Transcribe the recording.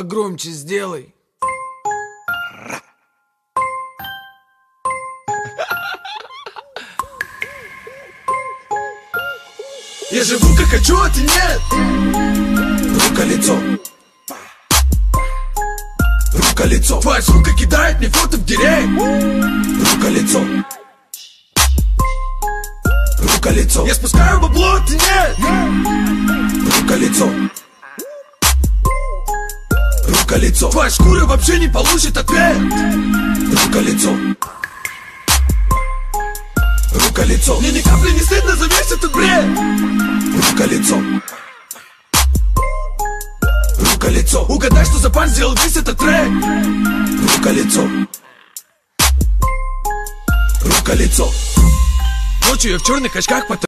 Громче сделай. Я живу как хочу, а ты нет. Рука-лицо. Рука-лицо. Твоя сука кидает мне фото в директ. Рука-лицо. Рука-лицо. Я спускаю бабло, а ты нет. Рука-лицо. Рука-лицо. Твоя шкура вообще не получит ответ. Рука-лицо. Рука-лицо. Мне ни капли не стыдно за весь этот бред. Рука-лицо. Рука-лицо. Угадай, что за пан сделал весь этот трек. Рука-лицо. Рука-лицо. Ночью я в черных очках